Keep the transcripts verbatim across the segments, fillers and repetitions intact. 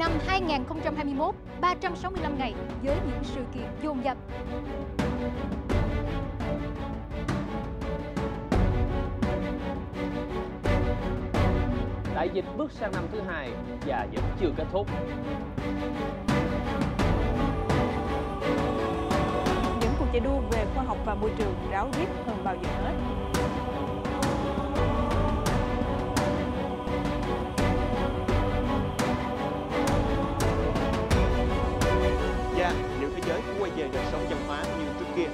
Năm hai nghìn không trăm hai mươi mốt, ba trăm sáu mươi lăm ngày với những sự kiện dồn dập. Đại dịch bước sang năm thứ hai và vẫn chưa kết thúc. Những cuộc chạy đua về khoa học và môi trường ráo riết hơn bao giờ hết. Và liệu thế giới quay về đời sống văn hóa như trước kia?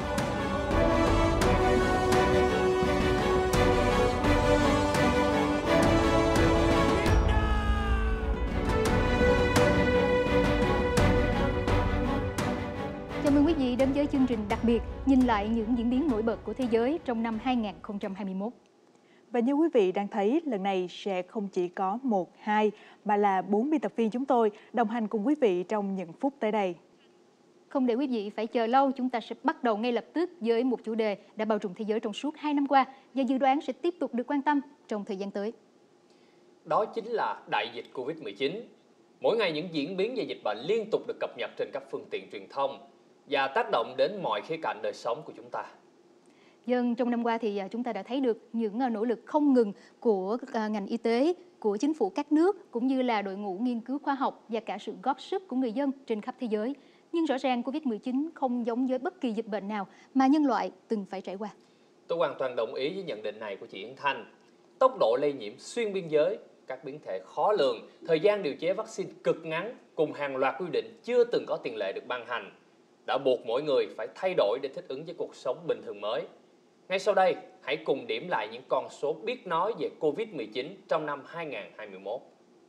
Chào mừng quý vị đến với chương trình đặc biệt nhìn lại những diễn biến nổi bật của thế giới trong năm hai nghìn không trăm hai mươi mốt. Và như quý vị đang thấy, lần này sẽ không chỉ có một, hai, mà là bốn biên tập viên chúng tôi đồng hành cùng quý vị trong những phút tới đây. Không để quý vị phải chờ lâu, chúng ta sẽ bắt đầu ngay lập tức với một chủ đề đã bao trùm thế giới trong suốt hai năm qua và dự đoán sẽ tiếp tục được quan tâm trong thời gian tới. Đó chính là đại dịch Covid mười chín. Mỗi ngày những diễn biến về dịch bệnh liên tục được cập nhật trên các phương tiện truyền thông và tác động đến mọi khía cạnh đời sống của chúng ta. Dân trong năm qua thì chúng ta đã thấy được những nỗ lực không ngừng của ngành y tế, của chính phủ các nước cũng như là đội ngũ nghiên cứu khoa học và cả sự góp sức của người dân trên khắp thế giới. Nhưng rõ ràng Covid mười chín không giống với bất kỳ dịch bệnh nào mà nhân loại từng phải trải qua. Tôi hoàn toàn đồng ý với nhận định này của chị Yến Thanh. Tốc độ lây nhiễm xuyên biên giới, các biến thể khó lường, thời gian điều chế vaccine cực ngắn cùng hàng loạt quy định chưa từng có tiền lệ được ban hành đã buộc mỗi người phải thay đổi để thích ứng với cuộc sống bình thường mới. Ngay sau đây, hãy cùng điểm lại những con số biết nói về Covid mười chín trong năm hai nghìn không trăm hai mươi mốt.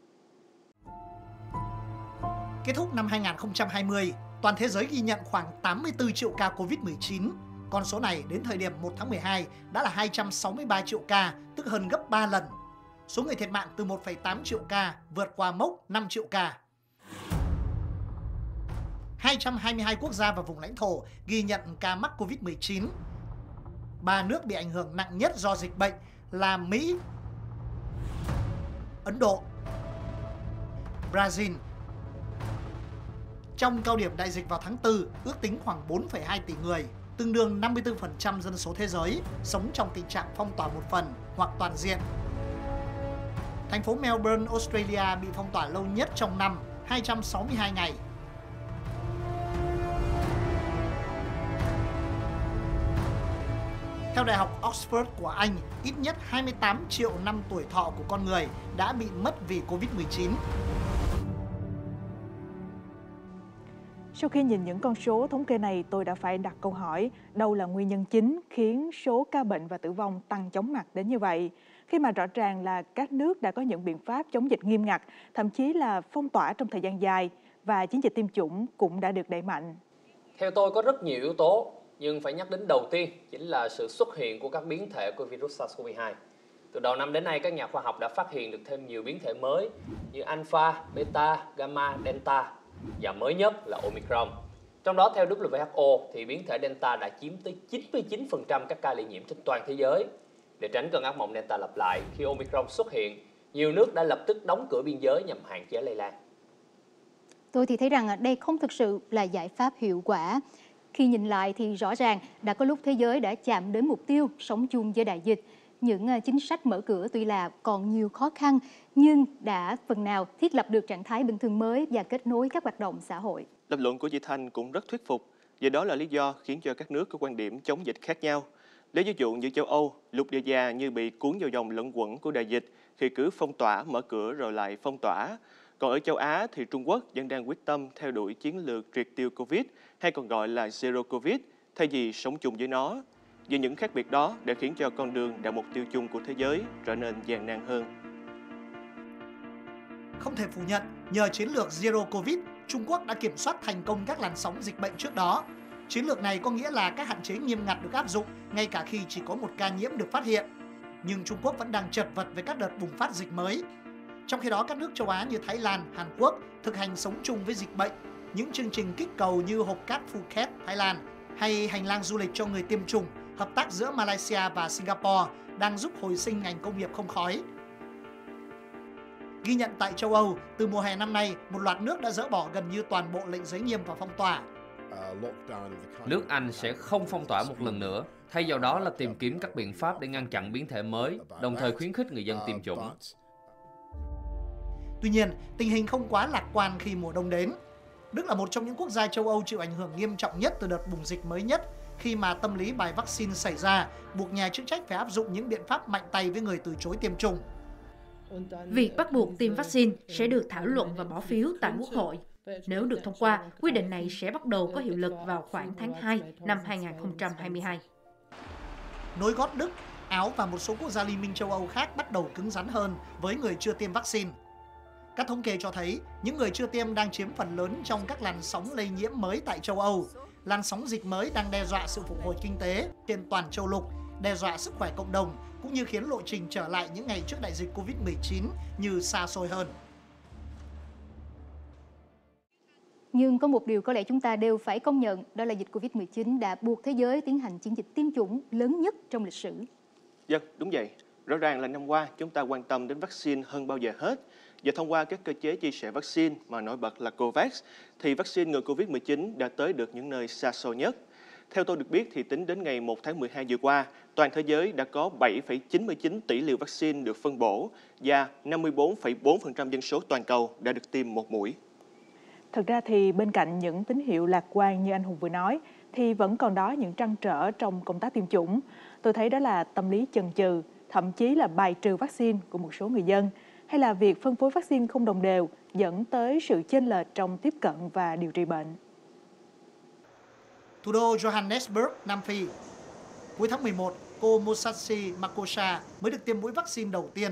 Kết thúc năm hai nghìn không trăm hai mươi, toàn thế giới ghi nhận khoảng tám mươi tư triệu ca Covid mười chín. Con số này đến thời điểm một tháng mười hai đã là hai trăm sáu mươi ba triệu ca, tức hơn gấp ba lần. Số người thiệt mạng từ một phẩy tám triệu ca vượt qua mốc năm triệu ca. hai trăm hai mươi hai quốc gia và vùng lãnh thổ ghi nhận ca mắc Covid mười chín. Ba nước bị ảnh hưởng nặng nhất do dịch bệnh là Mỹ, Ấn Độ, Brazil. Trong cao điểm đại dịch vào tháng tư, ước tính khoảng bốn phẩy hai tỷ người, tương đương năm mươi tư phần trăm dân số thế giới, sống trong tình trạng phong tỏa một phần hoặc toàn diện. Thành phố Melbourne, Australia bị phong tỏa lâu nhất trong năm, hai trăm sáu mươi hai ngày. Theo Đại học Oxford của Anh, ít nhất hai mươi tám triệu năm tuổi thọ của con người đã bị mất vì Covid mười chín. Sau khi nhìn những con số thống kê này, tôi đã phải đặt câu hỏi đâu là nguyên nhân chính khiến số ca bệnh và tử vong tăng chóng mặt đến như vậy, khi mà rõ ràng là các nước đã có những biện pháp chống dịch nghiêm ngặt, thậm chí là phong tỏa trong thời gian dài và chiến dịch tiêm chủng cũng đã được đẩy mạnh. Theo tôi có rất nhiều yếu tố, nhưng phải nhắc đến đầu tiên chính là sự xuất hiện của các biến thể của virus SARS-xê o vê hai. Từ đầu năm đến nay, các nhà khoa học đã phát hiện được thêm nhiều biến thể mới như Alpha, Beta, Gamma, Delta và mới nhất là Omicron. Trong đó theo W H O thì biến thể Delta đã chiếm tới chín mươi chín phần trăm các ca lây nhiễm trên toàn thế giới. Để tránh cơn ác mộng Delta lặp lại, khi Omicron xuất hiện, nhiều nước đã lập tức đóng cửa biên giới nhằm hạn chế lây lan. Tôi thì thấy rằng đây không thực sự là giải pháp hiệu quả. Khi nhìn lại thì rõ ràng đã có lúc thế giới đã chạm đến mục tiêu sống chung với đại dịch. Những chính sách mở cửa tuy là còn nhiều khó khăn nhưng đã phần nào thiết lập được trạng thái bình thường mới và kết nối các hoạt động xã hội. Lập luận của chị Thanh cũng rất thuyết phục, và đó là lý do khiến cho các nước có quan điểm chống dịch khác nhau. Lấy ví dụ như châu Âu, lục địa già như bị cuốn vào dòng lẫn quẩn của đại dịch khi cứ phong tỏa, mở cửa rồi lại phong tỏa. Còn ở châu Á thì Trung Quốc vẫn đang quyết tâm theo đuổi chiến lược triệt tiêu Covid, hay còn gọi là Zero Covid, thay vì sống chung với nó. Vì những khác biệt đó đã khiến cho con đường đạt mục tiêu chung của thế giới trở nên gian nan hơn. Không thể phủ nhận, nhờ chiến lược Zero Covid, Trung Quốc đã kiểm soát thành công các làn sóng dịch bệnh trước đó. Chiến lược này có nghĩa là các hạn chế nghiêm ngặt được áp dụng ngay cả khi chỉ có một ca nhiễm được phát hiện. Nhưng Trung Quốc vẫn đang chật vật với các đợt bùng phát dịch mới. Trong khi đó, các nước châu Á như Thái Lan, Hàn Quốc thực hành sống chung với dịch bệnh. Những chương trình kích cầu như hộp cát Phuket, Thái Lan hay hành lang du lịch cho người tiêm chủng, hợp tác giữa Malaysia và Singapore đang giúp hồi sinh ngành công nghiệp không khói. Ghi nhận tại châu Âu, từ mùa hè năm nay, một loạt nước đã dỡ bỏ gần như toàn bộ lệnh giới nghiêm và phong tỏa. Nước Anh sẽ không phong tỏa một lần nữa, thay vào đó là tìm kiếm các biện pháp để ngăn chặn biến thể mới, đồng thời khuyến khích người dân tiêm chủng. Tuy nhiên, tình hình không quá lạc quan khi mùa đông đến. Đức là một trong những quốc gia châu Âu chịu ảnh hưởng nghiêm trọng nhất từ đợt bùng dịch mới nhất, khi mà tâm lý bài vaccine xảy ra, buộc nhà chức trách phải áp dụng những biện pháp mạnh tay với người từ chối tiêm chủng. Việc bắt buộc tiêm vaccine sẽ được thảo luận và bỏ phiếu tại Quốc hội. Nếu được thông qua, quy định này sẽ bắt đầu có hiệu lực vào khoảng tháng hai năm hai nghìn không trăm hai mươi hai. Nối gót Đức, Áo và một số quốc gia Liên minh châu Âu khác bắt đầu cứng rắn hơn với người chưa tiêm vaccine. Các thống kê cho thấy, những người chưa tiêm đang chiếm phần lớn trong các làn sóng lây nhiễm mới tại châu Âu. Làn sóng dịch mới đang đe dọa sự phục hồi kinh tế trên toàn châu lục, đe dọa sức khỏe cộng đồng, cũng như khiến lộ trình trở lại những ngày trước đại dịch Covid mười chín như xa xôi hơn. Nhưng có một điều có lẽ chúng ta đều phải công nhận, đó là dịch Covid mười chín đã buộc thế giới tiến hành chiến dịch tiêm chủng lớn nhất trong lịch sử. Vâng, đúng vậy. Rõ ràng là năm qua chúng ta quan tâm đến vaccine hơn bao giờ hết. Và thông qua các cơ chế chia sẻ vaccine mà nổi bật là COVAX, thì vaccine ngừa Covid mười chín đã tới được những nơi xa xôi nhất. Theo tôi được biết thì tính đến ngày một tháng mười hai vừa qua, toàn thế giới đã có bảy phẩy chín mươi chín tỷ liều vaccine được phân bổ và năm mươi tư phẩy bốn phần trăm dân số toàn cầu đã được tiêm một mũi. Thực ra thì bên cạnh những tín hiệu lạc quan như anh Hùng vừa nói, thì vẫn còn đó những trăn trở trong công tác tiêm chủng. Tôi thấy đó là tâm lý chần chừ, thậm chí là bài trừ vaccine của một số người dân, hay là việc phân phối vaccine không đồng đều dẫn tới sự chênh lệch trong tiếp cận và điều trị bệnh. Thủ đô Johannesburg, Nam Phi. Cuối tháng mười một, cô Musashi Makosha mới được tiêm mũi vaccine đầu tiên.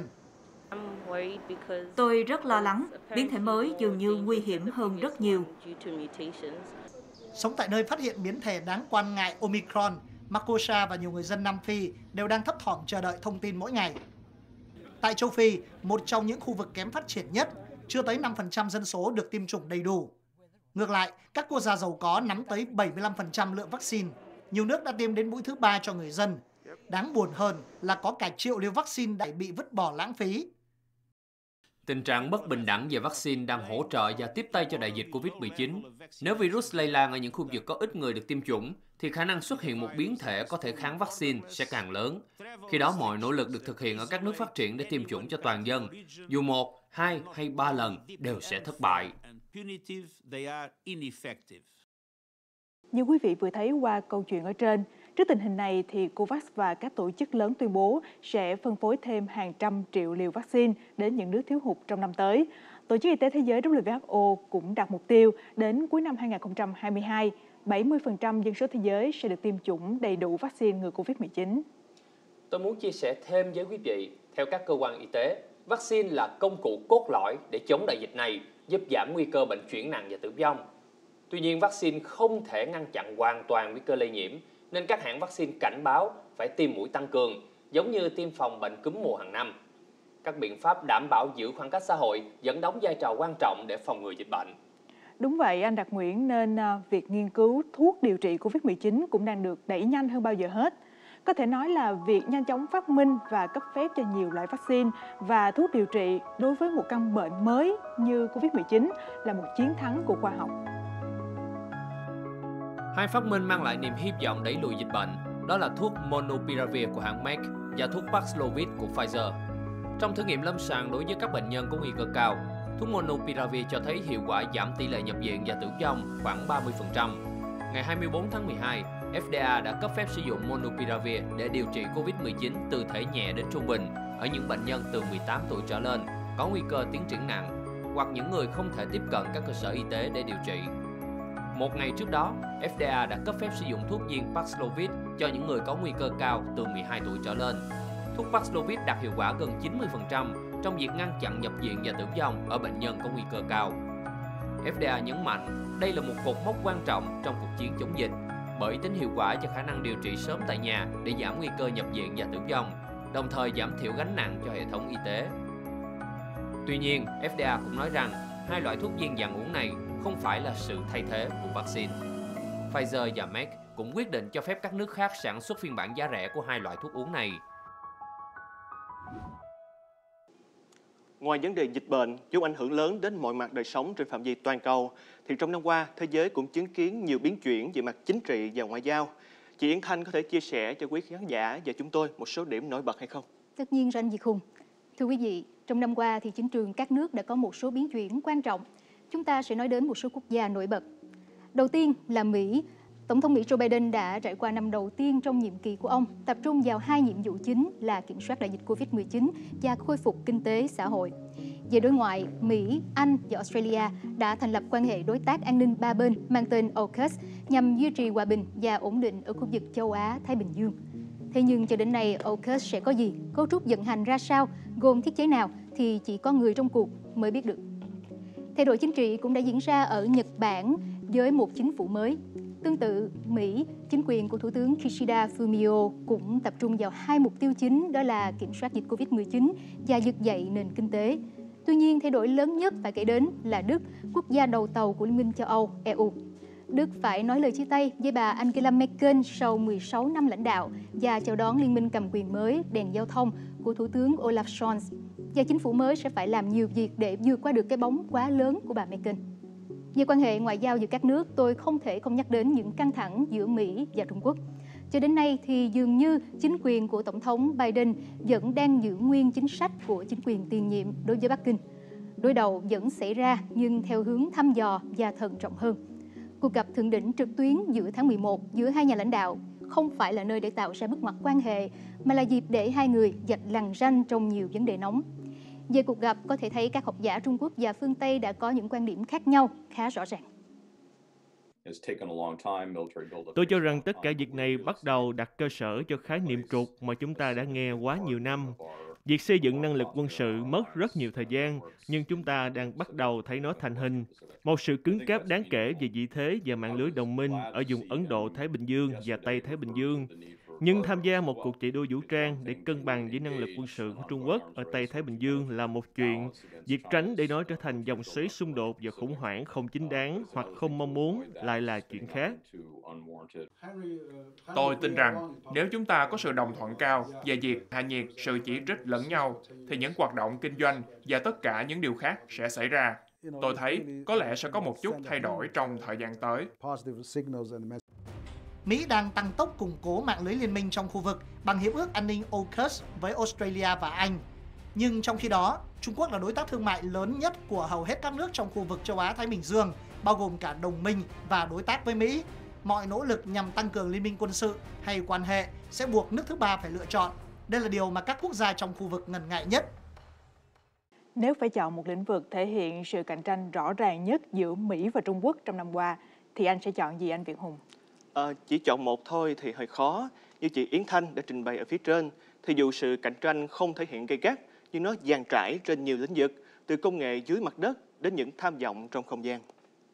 Tôi rất lo lắng, biến thể mới dường như nguy hiểm hơn rất nhiều. Sống tại nơi phát hiện biến thể đáng quan ngại Omicron, Makosha và nhiều người dân Nam Phi đều đang thấp thỏm chờ đợi thông tin mỗi ngày. Tại châu Phi, một trong những khu vực kém phát triển nhất, chưa tới năm phần trăm dân số được tiêm chủng đầy đủ. Ngược lại, các quốc gia giàu có nắm tới bảy mươi lăm phần trăm lượng vaccine. Nhiều nước đã tiêm đến mũi thứ ba cho người dân. Đáng buồn hơn là có cả triệu liều vaccine đã bị vứt bỏ lãng phí. Tình trạng bất bình đẳng về vaccine đang hỗ trợ và tiếp tay cho đại dịch Covid mười chín. Nếu virus lây lan ở những khu vực có ít người được tiêm chủng, thì khả năng xuất hiện một biến thể có thể kháng vaccine sẽ càng lớn. Khi đó mọi nỗ lực được thực hiện ở các nước phát triển để tiêm chủng cho toàn dân, dù một, hai hay ba lần đều sẽ thất bại. Như quý vị vừa thấy qua câu chuyện ở trên, trước tình hình này thì COVAX và các tổ chức lớn tuyên bố sẽ phân phối thêm hàng trăm triệu liều vaccine đến những nước thiếu hụt trong năm tới. Tổ chức Y tế Thế giới W H O cũng đặt mục tiêu đến cuối năm hai nghìn không trăm hai mươi hai, bảy mươi phần trăm dân số thế giới sẽ được tiêm chủng đầy đủ vaccine ngừa Covid mười chín. Tôi muốn chia sẻ thêm với quý vị, theo các cơ quan y tế, vaccine là công cụ cốt lõi để chống đại dịch này, giúp giảm nguy cơ bệnh chuyển nặng và tử vong. Tuy nhiên, vaccine không thể ngăn chặn hoàn toàn nguy cơ lây nhiễm, nên các hãng vaccine cảnh báo phải tiêm mũi tăng cường, giống như tiêm phòng bệnh cúm mùa hàng năm. Các biện pháp đảm bảo giữ khoảng cách xã hội vẫn đóng vai trò quan trọng để phòng ngừa dịch bệnh. Đúng vậy, anh Đạt Nguyễn, nên việc nghiên cứu thuốc điều trị Covid mười chín cũng đang được đẩy nhanh hơn bao giờ hết. Có thể nói là việc nhanh chóng phát minh và cấp phép cho nhiều loại vaccine và thuốc điều trị đối với một căn bệnh mới như Covid mười chín là một chiến thắng của khoa học. Hai phát minh mang lại niềm hy vọng đẩy lùi dịch bệnh, đó là thuốc Monopiravir của hãng Merck và thuốc Paxlovid của Pfizer. Trong thử nghiệm lâm sàng đối với các bệnh nhân có nguy cơ cao, thuốc Monopiravir cho thấy hiệu quả giảm tỷ lệ nhập viện và tử vong khoảng ba mươi phần trăm. Ngày hai mươi tư tháng mười hai, F D A đã cấp phép sử dụng Monopiravir để điều trị Covid mười chín từ thể nhẹ đến trung bình ở những bệnh nhân từ mười tám tuổi trở lên có nguy cơ tiến triển nặng hoặc những người không thể tiếp cận các cơ sở y tế để điều trị. Một ngày trước đó, F D A đã cấp phép sử dụng thuốc viên Paxlovid cho những người có nguy cơ cao từ mười hai tuổi trở lên. Thuốc Paxlovid đạt hiệu quả gần chín mươi phần trăm trong việc ngăn chặn nhập viện và tử vong ở bệnh nhân có nguy cơ cao. F D A nhấn mạnh đây là một cột mốc quan trọng trong cuộc chiến chống dịch, bởi tính hiệu quả và khả năng điều trị sớm tại nhà để giảm nguy cơ nhập viện và tử vong, đồng thời giảm thiểu gánh nặng cho hệ thống y tế. Tuy nhiên, F D A cũng nói rằng hai loại thuốc viên dạng uống này không phải là sự thay thế của vaccine. Pfizer và Merck cũng quyết định cho phép các nước khác sản xuất phiên bản giá rẻ của hai loại thuốc uống này. Ngoài vấn đề dịch bệnh vốn ảnh hưởng lớn đến mọi mặt đời sống trên phạm vi toàn cầu, thì trong năm qua, thế giới cũng chứng kiến nhiều biến chuyển về mặt chính trị và ngoại giao. Chị Yến Thanh có thể chia sẻ cho quý khán giả và chúng tôi một số điểm nổi bật hay không? Tất nhiên rồi anh Việt Hùng. Thưa quý vị, trong năm qua thì chính trường các nước đã có một số biến chuyển quan trọng. Chúng ta sẽ nói đến một số quốc gia nổi bật. Đầu tiên là Mỹ. Tổng thống Mỹ Joe Biden đã trải qua năm đầu tiên trong nhiệm kỳ của ông, tập trung vào hai nhiệm vụ chính là kiểm soát đại dịch Covid mười chín và khôi phục kinh tế xã hội. Về đối ngoại, Mỹ, Anh và Australia đã thành lập quan hệ đối tác an ninh ba bên mang tên AUKUS nhằm duy trì hòa bình và ổn định ở khu vực châu Á-Thái Bình Dương. Thế nhưng cho đến nay, AUKUS sẽ có gì, cấu trúc vận hành ra sao, gồm thiết chế nào thì chỉ có người trong cuộc mới biết được. Thay đổi chính trị cũng đã diễn ra ở Nhật Bản với một chính phủ mới. Tương tự, Mỹ, chính quyền của Thủ tướng Kishida Fumio cũng tập trung vào hai mục tiêu chính, đó là kiểm soát dịch Covid mười chín và vực dậy nền kinh tế. Tuy nhiên, thay đổi lớn nhất phải kể đến là Đức, quốc gia đầu tàu của Liên minh châu Âu, e u. Đức phải nói lời chia tay với bà Angela Merkel sau mười sáu năm lãnh đạo và chào đón liên minh cầm quyền mới đèn giao thông của Thủ tướng Olaf Scholz. Và chính phủ mới sẽ phải làm nhiều việc để vượt qua được cái bóng quá lớn của bà Merkel. Về quan hệ ngoại giao giữa các nước, tôi không thể không nhắc đến những căng thẳng giữa Mỹ và Trung Quốc. Cho đến nay thì dường như chính quyền của Tổng thống Biden vẫn đang giữ nguyên chính sách của chính quyền tiền nhiệm đối với Bắc Kinh. Đối đầu vẫn xảy ra nhưng theo hướng thăm dò và thận trọng hơn. Cuộc gặp thượng đỉnh trực tuyến giữa tháng mười một giữa hai nhà lãnh đạo không phải là nơi để tạo ra bước ngoặt quan hệ, mà là dịp để hai người vạch lằn ranh trong nhiều vấn đề nóng. Về cuộc gặp, có thể thấy các học giả Trung Quốc và phương Tây đã có những quan điểm khác nhau khá rõ ràng. Tôi cho rằng tất cả việc này bắt đầu đặt cơ sở cho khái niệm trục mà chúng ta đã nghe quá nhiều năm. Việc xây dựng năng lực quân sự mất rất nhiều thời gian, nhưng chúng ta đang bắt đầu thấy nó thành hình. Một sự cứng cáp đáng kể về vị thế và mạng lưới đồng minh ở vùng Ấn Độ-Thái Bình Dương và Tây Thái Bình Dương. Nhưng tham gia một cuộc chạy đua vũ trang để cân bằng với năng lực quân sự của Trung Quốc ở Tây Thái Bình Dương là một chuyện. Việc tránh để nó trở thành dòng xoáy xung đột và khủng hoảng không chính đáng hoặc không mong muốn lại là chuyện khác. Tôi tin rằng nếu chúng ta có sự đồng thuận cao về việc hạ nhiệt sự chỉ trích lẫn nhau, thì những hoạt động kinh doanh và tất cả những điều khác sẽ xảy ra. Tôi thấy có lẽ sẽ có một chút thay đổi trong thời gian tới. Mỹ đang tăng tốc củng cố mạng lưới liên minh trong khu vực bằng hiệp ước an ninh AUKUS với Australia và Anh. Nhưng trong khi đó, Trung Quốc là đối tác thương mại lớn nhất của hầu hết các nước trong khu vực châu Á-Thái Bình Dương, bao gồm cả đồng minh và đối tác với Mỹ. Mọi nỗ lực nhằm tăng cường liên minh quân sự hay quan hệ sẽ buộc nước thứ ba phải lựa chọn. Đây là điều mà các quốc gia trong khu vực ngần ngại nhất. Nếu phải chọn một lĩnh vực thể hiện sự cạnh tranh rõ ràng nhất giữa Mỹ và Trung Quốc trong năm qua, thì anh sẽ chọn gì anh Việt Hùng? À, chỉ chọn một thôi thì hơi khó. Như chị Yến Thanh đã trình bày ở phía trên, thì dù sự cạnh tranh không thể hiện gay gắt, nhưng nó dàn trải trên nhiều lĩnh vực, từ công nghệ dưới mặt đất đến những tham vọng trong không gian.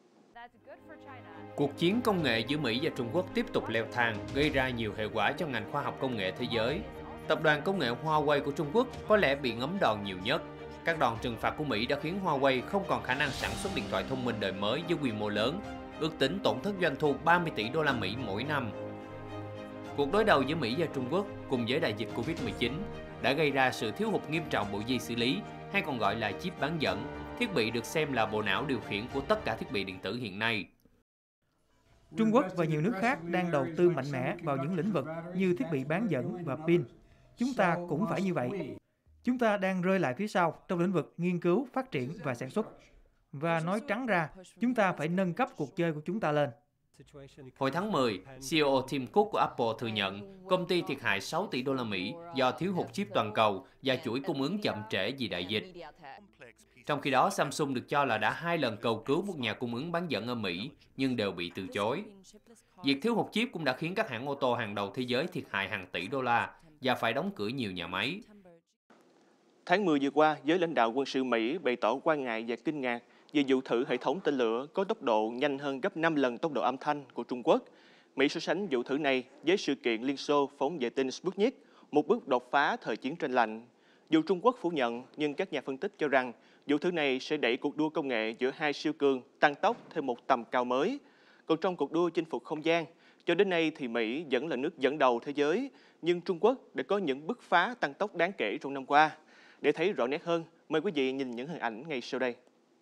Cuộc chiến công nghệ giữa Mỹ và Trung Quốc tiếp tục leo thang, gây ra nhiều hệ quả cho ngành khoa học công nghệ thế giới. Tập đoàn công nghệ Huawei của Trung Quốc có lẽ bị ngấm đòn nhiều nhất. Các đòn trừng phạt của Mỹ đã khiến Huawei không còn khả năng sản xuất điện thoại thông minh đời mới với quy mô lớn, ước tính tổn thất doanh thu ba mươi tỷ đô la Mỹ mỗi năm. Cuộc đối đầu giữa Mỹ và Trung Quốc cùng với đại dịch Covid mười chín đã gây ra sự thiếu hụt nghiêm trọng bộ dây xử lý, hay còn gọi là chip bán dẫn, thiết bị được xem là bộ não điều khiển của tất cả thiết bị điện tử hiện nay. Trung Quốc và nhiều nước khác đang đầu tư mạnh mẽ vào những lĩnh vực như thiết bị bán dẫn và pin. Chúng ta cũng phải như vậy. Chúng ta đang rơi lại phía sau trong lĩnh vực nghiên cứu, phát triển và sản xuất. Và nói trắng ra, chúng ta phải nâng cấp cuộc chơi của chúng ta lên. Hồi tháng mười, xê e ô Tim Cook của Apple thừa nhận công ty thiệt hại sáu tỷ đô la Mỹ do thiếu hụt chip toàn cầu và chuỗi cung ứng chậm trễ vì đại dịch. Trong khi đó, Samsung được cho là đã hai lần cầu cứu một nhà cung ứng bán dẫn ở Mỹ, nhưng đều bị từ chối. Việc thiếu hụt chip cũng đã khiến các hãng ô tô hàng đầu thế giới thiệt hại hàng tỷ đô la và phải đóng cửa nhiều nhà máy. Tháng mười vừa qua, giới lãnh đạo quân sự Mỹ bày tỏ quan ngại và kinh ngạc về vụ thử hệ thống tên lửa có tốc độ nhanh hơn gấp năm lần tốc độ âm thanh của Trung Quốc. Mỹ so sánh vụ thử này với sự kiện Liên Xô phóng vệ tinh Sputnik, một bước đột phá thời chiến tranh lạnh. Dù Trung Quốc phủ nhận, nhưng các nhà phân tích cho rằng vụ thử này sẽ đẩy cuộc đua công nghệ giữa hai siêu cường tăng tốc thêm một tầm cao mới. Còn trong cuộc đua chinh phục không gian, cho đến nay thì Mỹ vẫn là nước dẫn đầu thế giới, nhưng Trung Quốc đã có những bứt phá tăng tốc đáng kể trong năm qua. Để thấy rõ nét hơn, Mời quý vị nhìn những hình ảnh ngay sau đây.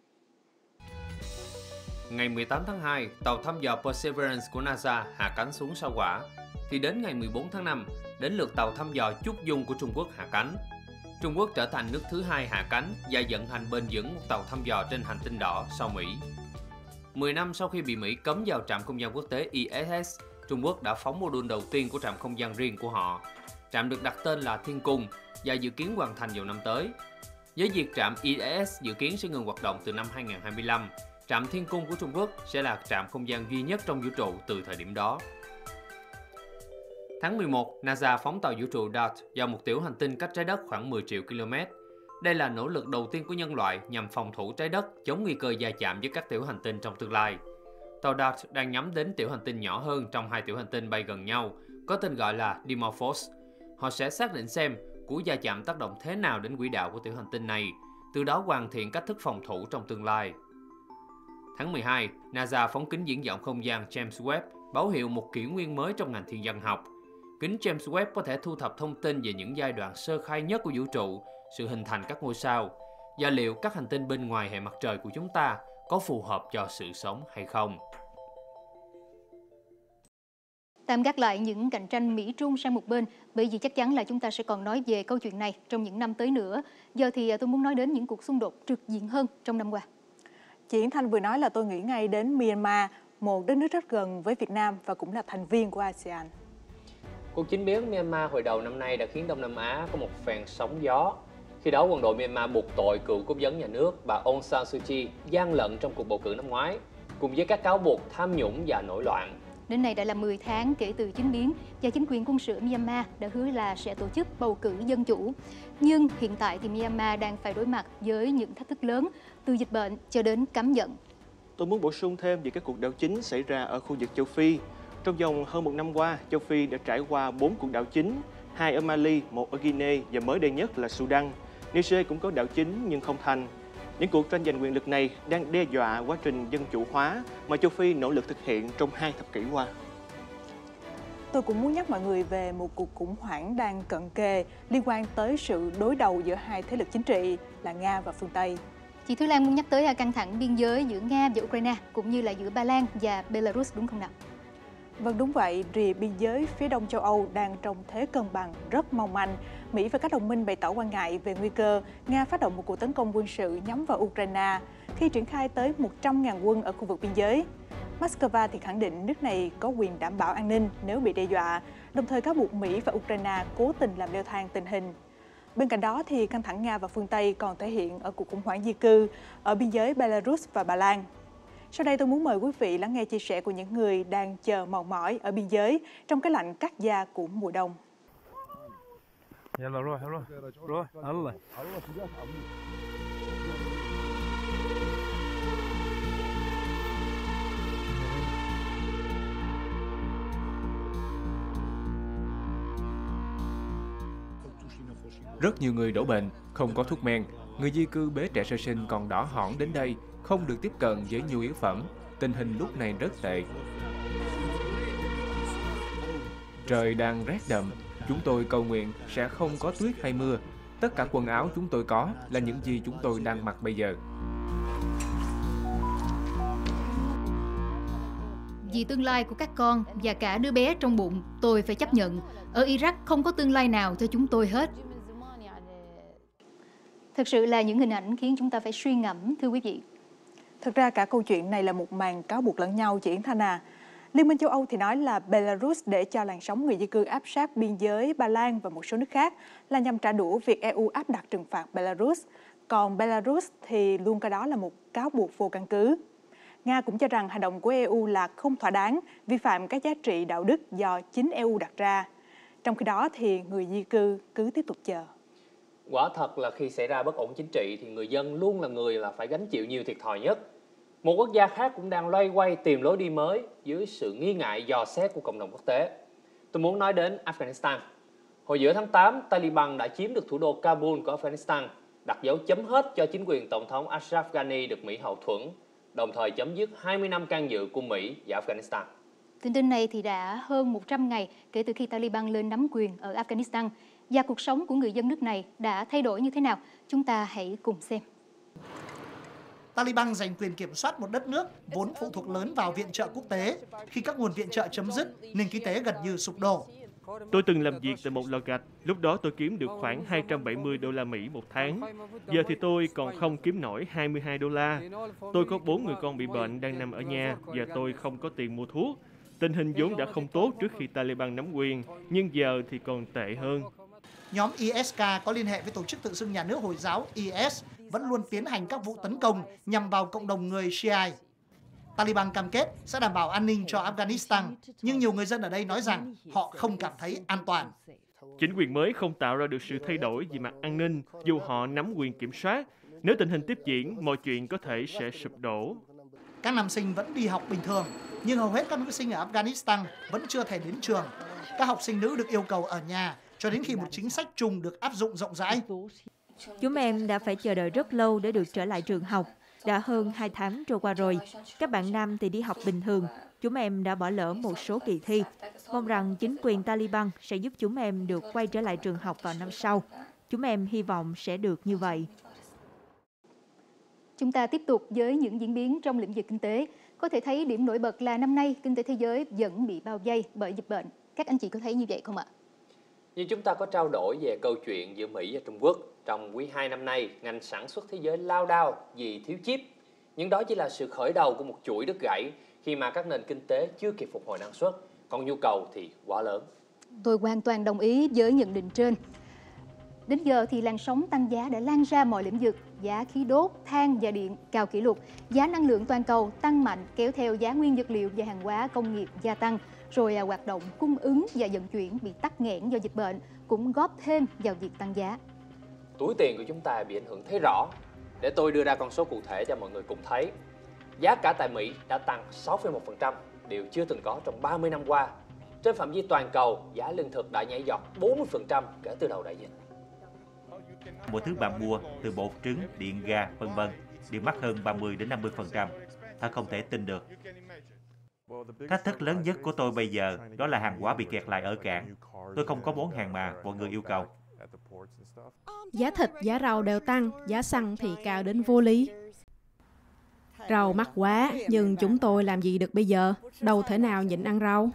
Ngày mười tám tháng hai, tàu thăm dò Perseverance của NASA hạ cánh xuống sao Hỏa. Thì đến ngày mười bốn tháng năm, đến lượt tàu thăm dò Trúc Dung của Trung Quốc hạ cánh. Trung Quốc trở thành nước thứ hai hạ cánh và vận hành bền vững một tàu thăm dò trên hành tinh đỏ sau Mỹ. mười năm sau khi bị Mỹ cấm vào trạm không gian quốc tế I S S, Trung Quốc đã phóng mô-đun đầu tiên của trạm không gian riêng của họ. Trạm được đặt tên là Thiên Cung và dự kiến hoàn thành vào năm tới. Với việc trạm I S S dự kiến sẽ ngừng hoạt động từ năm hai nghìn không trăm hai mươi lăm, trạm Thiên Cung của Trung Quốc sẽ là trạm không gian duy nhất trong vũ trụ từ thời điểm đó. Tháng mười một, NASA phóng tàu vũ trụ DART vào một tiểu hành tinh cách trái đất khoảng mười triệu ki lô mét. Đây là nỗ lực đầu tiên của nhân loại nhằm phòng thủ trái đất chống nguy cơ va chạm với các tiểu hành tinh trong tương lai. Tàu DART đang nhắm đến tiểu hành tinh nhỏ hơn trong hai tiểu hành tinh bay gần nhau, có tên gọi là Dimorphos. Họ sẽ xác định xem cú va chạm tác động thế nào đến quỹ đạo của tiểu hành tinh này, từ đó hoàn thiện cách thức phòng thủ trong tương lai. Tháng mười hai, NASA phóng kính viễn vọng không gian James Webb báo hiệu một kỷ nguyên mới trong ngành thiên văn học. Kính James Webb có thể thu thập thông tin về những giai đoạn sơ khai nhất của vũ trụ, sự hình thành các ngôi sao, và liệu các hành tinh bên ngoài hệ mặt trời của chúng ta có phù hợp cho sự sống hay không. Tạm gác lại những cạnh tranh Mỹ-Trung sang một bên, bởi vì chắc chắn là chúng ta sẽ còn nói về câu chuyện này trong những năm tới nữa. Giờ thì tôi muốn nói đến những cuộc xung đột trực diện hơn trong năm qua. Chị Yến Thanh vừa nói là tôi nghĩ ngay đến Myanmar, một đất nước rất gần với Việt Nam và cũng là thành viên của a sê an. Cuộc chính biến Myanmar hồi đầu năm nay đã khiến Đông Nam Á có một phen sóng gió. Khi đó, quân đội Myanmar buộc tội cựu cố vấn nhà nước bà Aung San Suu Kyi gian lận trong cuộc bầu cử năm ngoái, cùng với các cáo buộc tham nhũng và nổi loạn. Đến nay đã là mười tháng kể từ chính biến và chính quyền quân sự Myanmar đã hứa là sẽ tổ chức bầu cử dân chủ. Nhưng hiện tại thì Myanmar đang phải đối mặt với những thách thức lớn, từ dịch bệnh cho đến cấm vận. Tôi muốn bổ sung thêm về các cuộc đảo chính xảy ra ở khu vực châu Phi. Trong vòng hơn một năm qua, châu Phi đã trải qua bốn cuộc đảo chính, hai ở Mali, một ở Guinea và mới đây nhất là Sudan. Niger cũng có đảo chính nhưng không thành. Những cuộc tranh giành quyền lực này đang đe dọa quá trình dân chủ hóa mà châu Phi nỗ lực thực hiện trong hai thập kỷ qua. Tôi cũng muốn nhắc mọi người về một cuộc khủng hoảng đang cận kề liên quan tới sự đối đầu giữa hai thế lực chính trị là Nga và phương Tây. Chị Thúy Lan muốn nhắc tới căng thẳng biên giới giữa Nga và Ukraine cũng như là giữa Ba Lan và Belarus đúng không nào? Vâng, đúng vậy, rìa biên giới phía đông châu Âu đang trong thế cân bằng rất mong manh. Mỹ và các đồng minh bày tỏ quan ngại về nguy cơ Nga phát động một cuộc tấn công quân sự nhắm vào Ukraine khi triển khai tới một trăm nghìn quân ở khu vực biên giới. Moscow thì khẳng định nước này có quyền đảm bảo an ninh nếu bị đe dọa, đồng thời cáo buộc Mỹ và Ukraine cố tình làm leo thang tình hình. Bên cạnh đó thì căng thẳng Nga và phương Tây còn thể hiện ở cuộc khủng hoảng di cư ở biên giới Belarus và Ba Lan. Sau đây tôi muốn mời quý vị lắng nghe chia sẻ của những người đang chờ mòn mỏi ở biên giới trong cái lạnh cắt da của mùa đông. Rất nhiều người đổ bệnh, không có thuốc men, người di cư bế trẻ sơ sinh còn đỏ hỏn đến đây, không được tiếp cận với nhu yếu phẩm. Tình hình lúc này rất tệ. Trời đang rét đậm, chúng tôi cầu nguyện sẽ không có tuyết hay mưa. Tất cả quần áo chúng tôi có là những gì chúng tôi đang mặc bây giờ. Vì tương lai của các con và cả đứa bé trong bụng, tôi phải chấp nhận. Ở Iraq không có tương lai nào cho chúng tôi hết. Thực sự là những hình ảnh khiến chúng ta phải suy ngẫm, thưa quý vị. Thực ra cả câu chuyện này là một màn cáo buộc lẫn nhau, chị Yến Thanh à. Liên minh châu Âu thì nói là Belarus để cho làn sóng người di cư áp sát biên giới Ba Lan và một số nước khác là nhằm trả đũa việc e u áp đặt trừng phạt Belarus. Còn Belarus thì luôn coi đó là một cáo buộc vô căn cứ. Nga cũng cho rằng hành động của e u là không thỏa đáng, vi phạm các giá trị đạo đức do chính e u đặt ra. Trong khi đó thì người di cư cứ tiếp tục chờ. Quả thật là khi xảy ra bất ổn chính trị thì người dân luôn là người là phải gánh chịu nhiều thiệt thòi nhất. Một quốc gia khác cũng đang loay quay tìm lối đi mới dưới sự nghi ngại dò xét của cộng đồng quốc tế. Tôi muốn nói đến Afghanistan. Hồi giữa tháng tám, Taliban đã chiếm được thủ đô Kabul của Afghanistan, đặt dấu chấm hết cho chính quyền Tổng thống Ashraf Ghani được Mỹ hậu thuẫn, đồng thời chấm dứt hai mươi năm can dự của Mỹ và Afghanistan. Tính đến nay thì đã hơn một trăm ngày kể từ khi Taliban lên nắm quyền ở Afghanistan. và cuộc sống của người dân nước này đã thay đổi như thế nào? Chúng ta hãy cùng xem. Taliban giành quyền kiểm soát một đất nước vốn phụ thuộc lớn vào viện trợ quốc tế. Khi các nguồn viện trợ chấm dứt, nền kinh tế gần như sụp đổ. Tôi từng làm việc tại một lò gạch, lúc đó tôi kiếm được khoảng hai trăm bảy mươi đô la Mỹ một tháng. Giờ thì tôi còn không kiếm nổi hai mươi hai đô la. Tôi có bốn người con bị bệnh đang nằm ở nhà và tôi không có tiền mua thuốc. Tình hình vốn đã không tốt trước khi Taliban nắm quyền, nhưng giờ thì còn tệ hơn. Nhóm i ét ca có liên hệ với tổ chức tự xưng nhà nước Hồi giáo i ét vẫn luôn tiến hành các vụ tấn công nhằm vào cộng đồng người Shia. Taliban cam kết sẽ đảm bảo an ninh cho Afghanistan, nhưng nhiều người dân ở đây nói rằng họ không cảm thấy an toàn. Chính quyền mới không tạo ra được sự thay đổi về mặt an ninh dù họ nắm quyền kiểm soát. Nếu tình hình tiếp diễn, mọi chuyện có thể sẽ sụp đổ. Các nam sinh vẫn đi học bình thường, nhưng hầu hết các nữ sinh ở Afghanistan vẫn chưa thể đến trường. Các học sinh nữ được yêu cầu ở nhà cho đến khi một chính sách chung được áp dụng rộng rãi. Chúng em đã phải chờ đợi rất lâu để được trở lại trường học. Đã hơn hai tháng trôi qua rồi. Các bạn nam thì đi học bình thường. Chúng em đã bỏ lỡ một số kỳ thi. Mong rằng chính quyền Taliban sẽ giúp chúng em được quay trở lại trường học vào năm sau. Chúng em hy vọng sẽ được như vậy. Chúng ta tiếp tục với những diễn biến trong lĩnh vực kinh tế. Có thể thấy điểm nổi bật là năm nay kinh tế thế giới vẫn bị bao vây bởi dịch bệnh. Các anh chị có thấy như vậy không ạ? Như chúng ta có trao đổi về câu chuyện giữa Mỹ và Trung Quốc, trong quý hai năm nay, ngành sản xuất thế giới lao đao vì thiếu chip. Nhưng đó chỉ là sự khởi đầu của một chuỗi đứt gãy khi mà các nền kinh tế chưa kịp phục hồi năng suất, còn nhu cầu thì quá lớn. Tôi hoàn toàn đồng ý với nhận định trên. Đến giờ thì làn sóng tăng giá đã lan ra mọi lĩnh vực. Giá khí đốt, than và điện cao kỷ lục, giá năng lượng toàn cầu tăng mạnh kéo theo giá nguyên vật liệu và hàng hóa công nghiệp gia tăng. Rồi à, hoạt động cung ứng và vận chuyển bị tắc nghẽn do dịch bệnh cũng góp thêm vào việc tăng giá. Túi tiền của chúng ta bị ảnh hưởng thấy rõ. Để tôi đưa ra con số cụ thể cho mọi người cùng thấy. Giá cả tại Mỹ đã tăng sáu phẩy một phần trăm, điều chưa từng có trong ba mươi năm qua. Trên phạm vi toàn cầu, giá lương thực đã nhảy vọt bốn mươi phần trăm kể từ đầu đại dịch. Mọi thứ bạn mua, từ bột, trứng, điện, ga, vân vân, đều mắc hơn ba mươi đến năm mươi phần trăm. Thật không thể tin được. Thách thức lớn nhất của tôi bây giờ đó là hàng hóa bị kẹt lại ở cảng. Tôi không có món hàng mà mọi người yêu cầu. Giá thịt, giá rau đều tăng, giá xăng thì cao đến vô lý. Rau mắc quá, nhưng chúng tôi làm gì được bây giờ? Đâu thể nào nhịn ăn rau.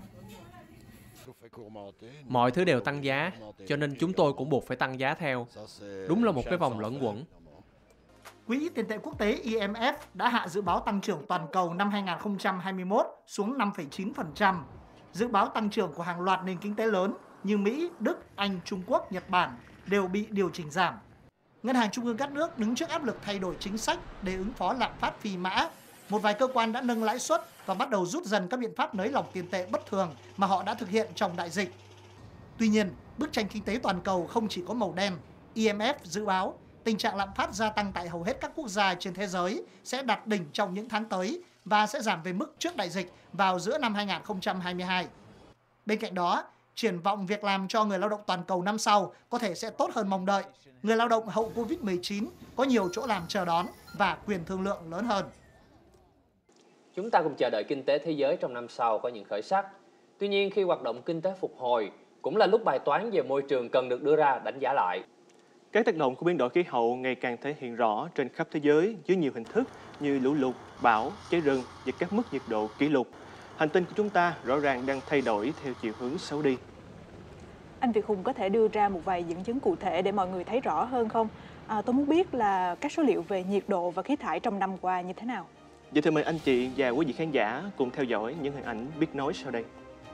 Mọi thứ đều tăng giá, cho nên chúng tôi cũng buộc phải tăng giá theo. Đúng là một cái vòng luẩn quẩn. Quỹ tiền tệ quốc tế i em ép đã hạ dự báo tăng trưởng toàn cầu năm hai nghìn không trăm hai mươi mốt xuống năm phẩy chín phần trăm. Dự báo tăng trưởng của hàng loạt nền kinh tế lớn như Mỹ, Đức, Anh, Trung Quốc, Nhật Bản đều bị điều chỉnh giảm. Ngân hàng trung ương các nước đứng trước áp lực thay đổi chính sách để ứng phó lạm phát phi mã. Một vài cơ quan đã nâng lãi suất và bắt đầu rút dần các biện pháp nới lỏng tiền tệ bất thường mà họ đã thực hiện trong đại dịch. Tuy nhiên, bức tranh kinh tế toàn cầu không chỉ có màu đen. i em ép dự báo tình trạng lạm phát gia tăng tại hầu hết các quốc gia trên thế giới sẽ đạt đỉnh trong những tháng tới và sẽ giảm về mức trước đại dịch vào giữa năm hai nghìn không trăm hai mươi hai. Bên cạnh đó, triển vọng việc làm cho người lao động toàn cầu năm sau có thể sẽ tốt hơn mong đợi. Người lao động hậu Covid mười chín có nhiều chỗ làm chờ đón và quyền thương lượng lớn hơn. Chúng ta cùng chờ đợi kinh tế thế giới trong năm sau có những khởi sắc. Tuy nhiên, khi hoạt động kinh tế phục hồi, cũng là lúc bài toán về môi trường cần được đưa ra đánh giá lại. Các tác động của biến đổi khí hậu ngày càng thể hiện rõ trên khắp thế giới dưới nhiều hình thức như lũ lụt, bão, cháy rừng và các mức nhiệt độ kỷ lục. Hành tinh của chúng ta rõ ràng đang thay đổi theo chiều hướng xấu đi. Anh Việt Hùng có thể đưa ra một vài dẫn chứng cụ thể để mọi người thấy rõ hơn không? À, tôi muốn biết là các số liệu về nhiệt độ và khí thải trong năm qua như thế nào. Vậy thì mời anh chị và quý vị khán giả cùng theo dõi những hình ảnh biết nói sau đây.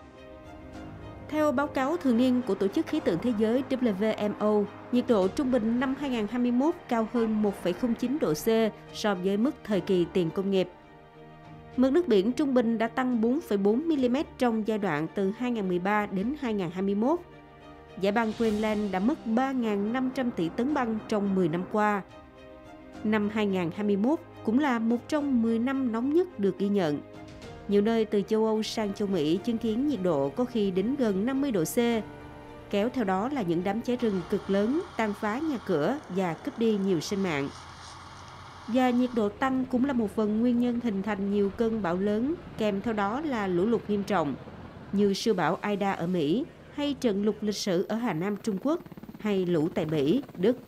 Theo báo cáo thường niên của Tổ chức Khí tượng Thế giới W M O, nhiệt độ trung bình năm hai nghìn không trăm hai mươi mốt cao hơn một phẩy không chín độ C so với mức thời kỳ tiền công nghiệp. Mực nước biển trung bình đã tăng bốn phẩy bốn mi-li-mét trong giai đoạn từ hai nghìn không trăm mười ba đến hai nghìn không trăm hai mươi mốt. Dải băng Greenland đã mất ba nghìn năm trăm tỷ tấn băng trong mười năm qua. Năm hai nghìn không trăm hai mươi mốt cũng là một trong mười năm nóng nhất được ghi nhận. Nhiều nơi từ châu Âu sang châu Mỹ chứng kiến nhiệt độ có khi đến gần năm mươi độ C. Kéo theo đó là những đám cháy rừng cực lớn, tàn phá nhà cửa và cướp đi nhiều sinh mạng. Và nhiệt độ tăng cũng là một phần nguyên nhân hình thành nhiều cơn bão lớn, kèm theo đó là lũ lụt nghiêm trọng, như siêu bão Ida ở Mỹ hay trận lụt lịch sử ở Hà Nam Trung Quốc. hay lũ tại Bỉ, Đức.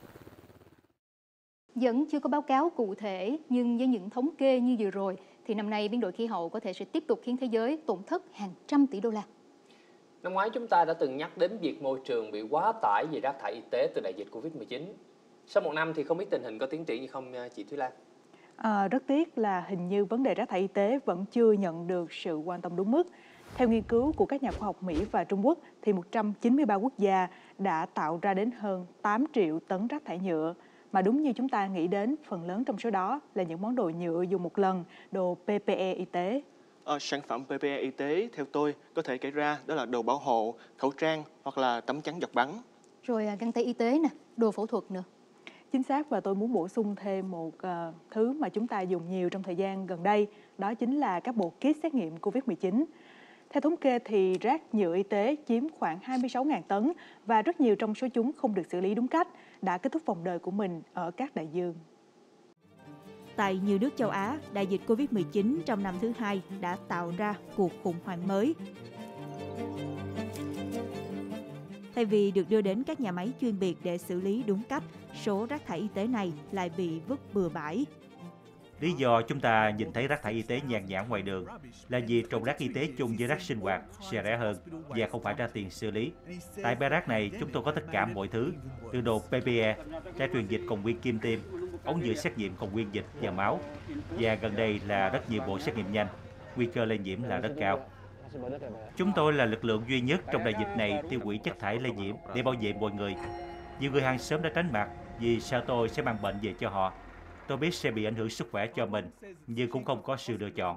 Vẫn chưa có báo cáo cụ thể, nhưng với những thống kê như vừa rồi, thì năm nay biến đổi khí hậu có thể sẽ tiếp tục khiến thế giới tổn thất hàng trăm tỷ đô la. Năm ngoái chúng ta đã từng nhắc đến việc môi trường bị quá tải vì rác thải y tế từ đại dịch Covid mười chín. Sau một năm thì không biết tình hình có tiến triển gì không chị Thúy Lan? À, rất tiếc là hình như vấn đề rác thải y tế vẫn chưa nhận được sự quan tâm đúng mức. Theo nghiên cứu của các nhà khoa học Mỹ và Trung Quốc, thì một trăm chín mươi ba quốc gia đã tạo ra đến hơn tám triệu tấn rác thải nhựa. Mà đúng như chúng ta nghĩ đến, phần lớn trong số đó là những món đồ nhựa dùng một lần, đồ pê pê e y tế. À, sản phẩm pê pê e y tế theo tôi có thể kể ra đó là đồ bảo hộ, khẩu trang hoặc là tấm chắn giọt bắn. Rồi găng tay y tế nè, đồ phẫu thuật nữa. Chính xác, và tôi muốn bổ sung thêm một uh, thứ mà chúng ta dùng nhiều trong thời gian gần đây, đó chính là các bộ kit xét nghiệm Covid mười chín. Theo thống kê thì rác nhựa y tế chiếm khoảng hai mươi sáu nghìn tấn và rất nhiều trong số chúng không được xử lý đúng cách, đã kết thúc vòng đời của mình ở các đại dương. Tại nhiều nước châu Á, đại dịch Covid mười chín trong năm thứ hai đã tạo ra cuộc khủng hoảng mới. Thay vì được đưa đến các nhà máy chuyên biệt để xử lý đúng cách, số rác thải y tế này lại bị vứt bừa bãi. Lý do chúng ta nhìn thấy rác thải y tế nhàn nhã ngoài đường là vì trồng rác y tế chung với rác sinh hoạt sẽ rẻ hơn và không phải ra tiền xử lý. Tại bãi rác này, chúng tôi có tất cả mọi thứ, từ đồ pê pê e, trái truyền dịch còn nguyên kim tiêm, ống nhựa xét nghiệm còn nguyên dịch và máu. Và gần đây là rất nhiều bộ xét nghiệm nhanh, nguy cơ lây nhiễm là rất cao. Chúng tôi là lực lượng duy nhất trong đại dịch này tiêu hủy chất thải lây nhiễm để bảo vệ mọi người. Nhiều người hàng xóm đã tránh mặt vì sợ tôi sẽ mang bệnh về cho họ. Tôi biết sẽ bị ảnh hưởng sức khỏe cho mình, nhưng cũng không có sự lựa chọn.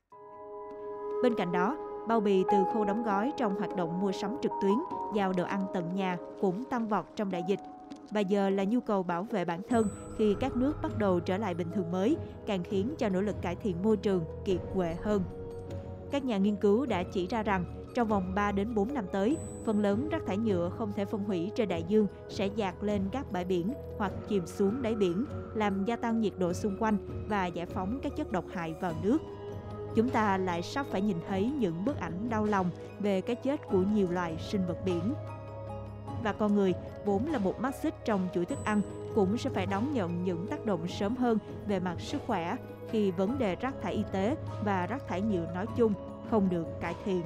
Bên cạnh đó, bao bì từ khâu đóng gói trong hoạt động mua sắm trực tuyến, giao đồ ăn tận nhà cũng tăng vọt trong đại dịch. Và giờ là nhu cầu bảo vệ bản thân khi các nước bắt đầu trở lại bình thường mới, càng khiến cho nỗ lực cải thiện môi trường kiệt quệ hơn. Các nhà nghiên cứu đã chỉ ra rằng, trong vòng ba đến bốn năm tới, phần lớn rác thải nhựa không thể phân hủy trên đại dương sẽ dạt lên các bãi biển hoặc chìm xuống đáy biển, làm gia tăng nhiệt độ xung quanh và giải phóng các chất độc hại vào nước. Chúng ta lại sắp phải nhìn thấy những bức ảnh đau lòng về cái chết của nhiều loài sinh vật biển. Và con người, vốn là một mắt xích trong chuỗi thức ăn, cũng sẽ phải đón nhận những tác động sớm hơn về mặt sức khỏe khi vấn đề rác thải y tế và rác thải nhựa nói chung không được cải thiện.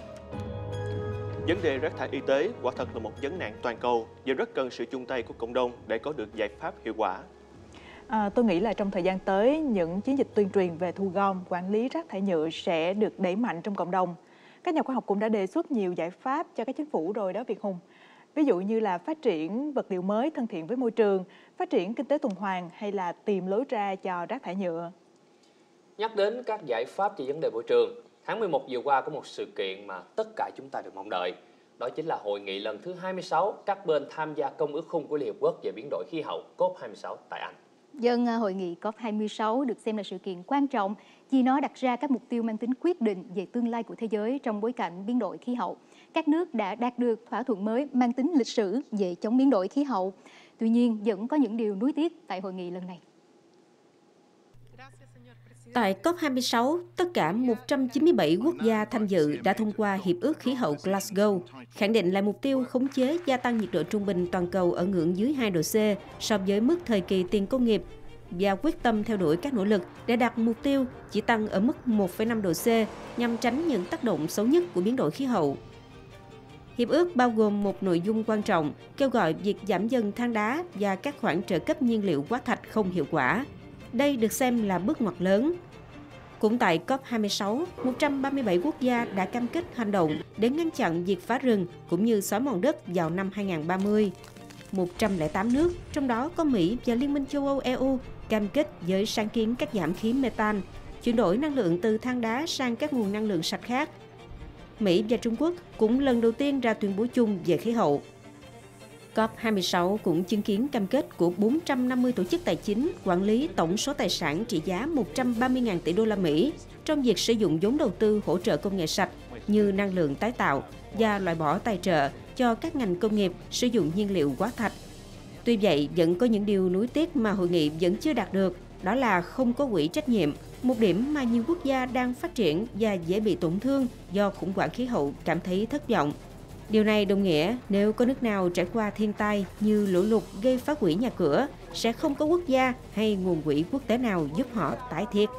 Vấn đề rác thải y tế quả thật là một vấn nạn toàn cầu và rất cần sự chung tay của cộng đồng để có được giải pháp hiệu quả. À, tôi nghĩ là trong thời gian tới, những chiến dịch tuyên truyền về thu gom, quản lý rác thải nhựa sẽ được đẩy mạnh trong cộng đồng. Các nhà khoa học cũng đã đề xuất nhiều giải pháp cho các chính phủ rồi đó Việt Hùng. Ví dụ như là phát triển vật liệu mới thân thiện với môi trường, phát triển kinh tế tuần hoàn hay là tìm lối ra cho rác thải nhựa. Nhắc đến các giải pháp cho vấn đề môi trường, tháng mười một vừa qua có một sự kiện mà tất cả chúng ta được mong đợi. Đó chính là hội nghị lần thứ hai mươi sáu các bên tham gia Công ước Khung của Liên Hợp Quốc về biến đổi khí hậu C O P hai mươi sáu tại Anh. Dân hội nghị C O P hai mươi sáu được xem là sự kiện quan trọng vì nó đặt ra các mục tiêu mang tính quyết định về tương lai của thế giới trong bối cảnh biến đổi khí hậu. Các nước đã đạt được thỏa thuận mới mang tính lịch sử về chống biến đổi khí hậu. Tuy nhiên, vẫn có những điều nuối tiếc tại hội nghị lần này. Tại C O P hai mươi sáu, tất cả một trăm chín mươi bảy quốc gia tham dự đã thông qua Hiệp ước Khí hậu Glasgow, khẳng định lại mục tiêu khống chế gia tăng nhiệt độ trung bình toàn cầu ở ngưỡng dưới hai độ C so với mức thời kỳ tiền công nghiệp và quyết tâm theo đuổi các nỗ lực để đạt mục tiêu chỉ tăng ở mức một phẩy năm độ C nhằm tránh những tác động xấu nhất của biến đổi khí hậu. Hiệp ước bao gồm một nội dung quan trọng kêu gọi việc giảm dần than đá và các khoản trợ cấp nhiên liệu hóa thạch không hiệu quả. Đây được xem là bước ngoặt lớn. Cũng tại C O P hai mươi sáu, một trăm ba mươi bảy quốc gia đã cam kết hành động để ngăn chặn việc phá rừng cũng như xói mòn đất vào năm hai không ba mươi. một trăm lẻ tám nước, trong đó có Mỹ và Liên minh châu Âu E U, cam kết với sáng kiến cắt giảm khí methane, chuyển đổi năng lượng từ than đá sang các nguồn năng lượng sạch khác. Mỹ và Trung Quốc cũng lần đầu tiên ra tuyên bố chung về khí hậu. C O P hai mươi sáu cũng chứng kiến cam kết của bốn trăm năm mươi tổ chức tài chính quản lý tổng số tài sản trị giá một trăm ba mươi nghìn tỷ đô la Mỹ trong việc sử dụng vốn đầu tư hỗ trợ công nghệ sạch như năng lượng tái tạo và loại bỏ tài trợ cho các ngành công nghiệp sử dụng nhiên liệu hóa thạch. Tuy vậy, vẫn có những điều nuối tiếc mà hội nghị vẫn chưa đạt được, đó là không có quỹ trách nhiệm, một điểm mà nhiều quốc gia đang phát triển và dễ bị tổn thương do khủng hoảng khí hậu cảm thấy thất vọng. Điều này đồng nghĩa nếu có nước nào trải qua thiên tai như lũ lụt gây phá hủy nhà cửa, sẽ không có quốc gia hay nguồn quỹ quốc tế nào giúp họ tái thiết.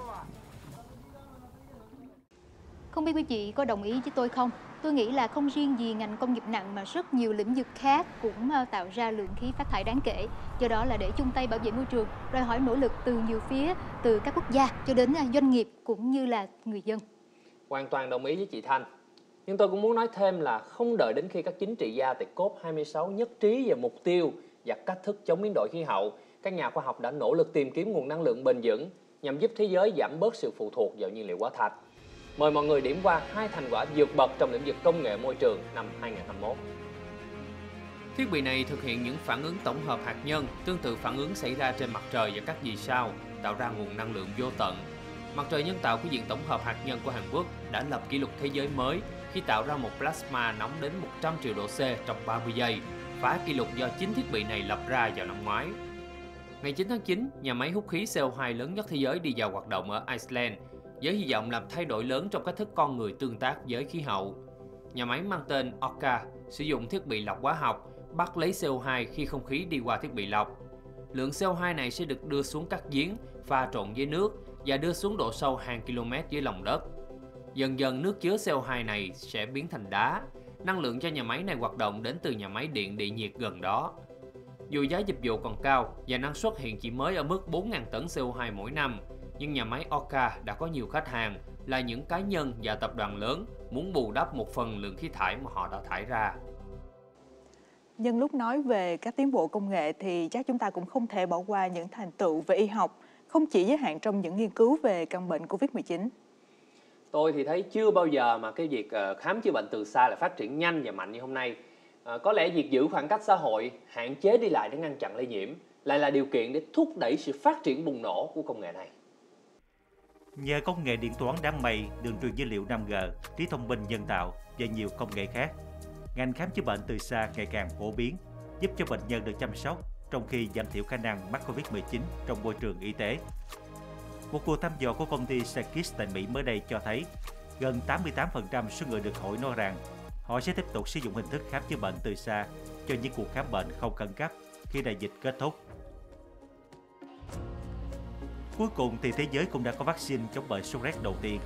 Không biết quý chị có đồng ý với tôi không? Tôi nghĩ là không riêng gì ngành công nghiệp nặng mà rất nhiều lĩnh vực khác cũng tạo ra lượng khí phát thải đáng kể. Do đó là để chung tay bảo vệ môi trường, đòi hỏi nỗ lực từ nhiều phía, từ các quốc gia cho đến doanh nghiệp cũng như là người dân. Hoàn toàn đồng ý với chị Thanh. Nhưng tôi cũng muốn nói thêm là không đợi đến khi các chính trị gia tại cốp hai mươi sáu nhất trí về mục tiêu và cách thức chống biến đổi khí hậu, các nhà khoa học đã nỗ lực tìm kiếm nguồn năng lượng bền vững nhằm giúp thế giới giảm bớt sự phụ thuộc vào nhiên liệu hóa thạch. Mời mọi người điểm qua hai thành quả vượt bậc trong lĩnh vực công nghệ môi trường năm hai nghìn không trăm hai mươi mốt. Thiết bị này thực hiện những phản ứng tổng hợp hạt nhân tương tự phản ứng xảy ra trên mặt trời và các vì sao, tạo ra nguồn năng lượng vô tận. Mặt trời nhân tạo của Viện Tổng hợp Hạt nhân của Hàn Quốc đã lập kỷ lục thế giới mới khi tạo ra một plasma nóng đến một trăm triệu độ C trong ba mươi giây, phá kỷ lục do chính thiết bị này lập ra vào năm ngoái. Ngày chín tháng chín, nhà máy hút khí C O hai lớn nhất thế giới đi vào hoạt động ở Iceland, với hy vọng làm thay đổi lớn trong cách thức con người tương tác với khí hậu. Nhà máy mang tên Orca sử dụng thiết bị lọc hóa học bắt lấy C O hai khi không khí đi qua thiết bị lọc. Lượng C O hai này sẽ được đưa xuống các giếng, pha trộn với nước và đưa xuống độ sâu hàng km dưới lòng đất. Dần dần nước chứa C O hai này sẽ biến thành đá. Năng lượng cho nhà máy này hoạt động đến từ nhà máy điện địa nhiệt gần đó. Dù giá dịch vụ còn cao và năng suất hiện chỉ mới ở mức bốn nghìn tấn C O hai mỗi năm, nhưng nhà máy Orca đã có nhiều khách hàng là những cá nhân và tập đoàn lớn muốn bù đắp một phần lượng khí thải mà họ đã thải ra. Nhân lúc nói về các tiến bộ công nghệ thì chắc chúng ta cũng không thể bỏ qua những thành tựu về y học, không chỉ giới hạn trong những nghiên cứu về căn bệnh Covid mười chín. Tôi thì thấy chưa bao giờ mà cái việc khám chữa bệnh từ xa lại phát triển nhanh và mạnh như hôm nay. À, có lẽ việc giữ khoảng cách xã hội, hạn chế đi lại để ngăn chặn lây nhiễm lại là điều kiện để thúc đẩy sự phát triển bùng nổ của công nghệ này. Nhờ công nghệ điện toán đám mây, đường truyền dữ liệu năm G, trí thông minh nhân tạo và nhiều công nghệ khác, ngành khám chữa bệnh từ xa ngày càng phổ biến, giúp cho bệnh nhân được chăm sóc trong khi giảm thiểu khả năng mắc Covid mười chín trong môi trường y tế. Một cuộc thăm dò của công ty Sakis tại Mỹ mới đây cho thấy gần tám mươi tám phần trăm số người được hỏi nói rằng họ sẽ tiếp tục sử dụng hình thức khám chữa bệnh từ xa cho những cuộc khám bệnh không khẩn cấp khi đại dịch kết thúc. Cuối cùng thì thế giới cũng đã có vaccine chống bệnh sốt rét đầu tiên.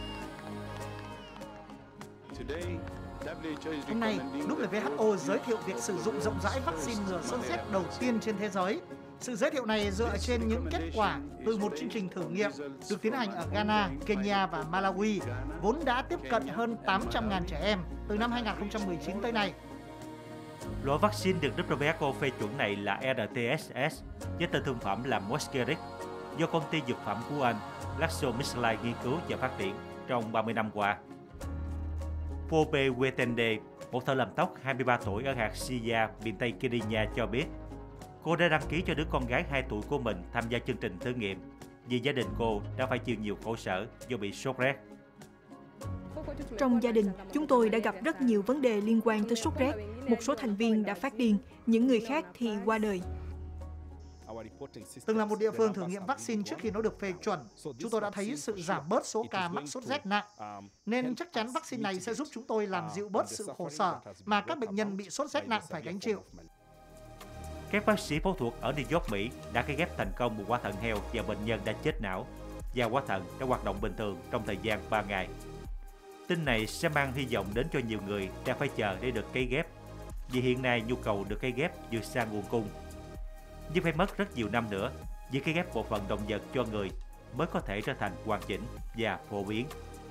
Hôm nay, W H O giới thiệu việc sử dụng rộng rãi vaccine ngừa sốt rét đầu tiên trên thế giới. Sự giới thiệu này dựa trên những kết quả từ một chương trình thử nghiệm được tiến hành ở Ghana, Kenya và Malawi, vốn đã tiếp cận hơn tám trăm nghìn trẻ em từ năm hai nghìn không trăm mười chín tới nay. Loại vaccine được W H O phê chuẩn này là R T S S với tên thương phẩm là Mosquirix, do công ty dược phẩm của Anh GlaxoSmithKline nghiên cứu và phát triển trong ba mươi năm qua. Pobe Wetende, một thợ làm tóc hai mươi ba tuổi ở hạt Sia, miền Tây Kenya cho biết, cô đã đăng ký cho đứa con gái hai tuổi của mình tham gia chương trình thử nghiệm vì gia đình cô đã phải chịu nhiều khổ sở do bị sốt rét. Trong gia đình, chúng tôi đã gặp rất nhiều vấn đề liên quan tới sốt rét. Một số thành viên đã phát điên, những người khác thì qua đời. Từng là một địa phương thử nghiệm vaccine trước khi nó được phê chuẩn, chúng tôi đã thấy sự giảm bớt số ca mắc sốt rét nặng. Nên chắc chắn vaccine này sẽ giúp chúng tôi làm dịu bớt sự khổ sở mà các bệnh nhân bị sốt rét nặng phải gánh chịu. Các bác sĩ phẫu thuật ở New York, Mỹ đã cấy ghép thành công một quả thận heo và bệnh nhân đã chết não, và quả thận đã hoạt động bình thường trong thời gian ba ngày. Tin này sẽ mang hy vọng đến cho nhiều người đang phải chờ để được cấy ghép, vì hiện nay nhu cầu được cấy ghép vượt xa nguồn cung. Nhưng phải mất rất nhiều năm nữa, việc cấy ghép bộ phận động vật cho người mới có thể trở thành hoàn chỉnh và phổ biến.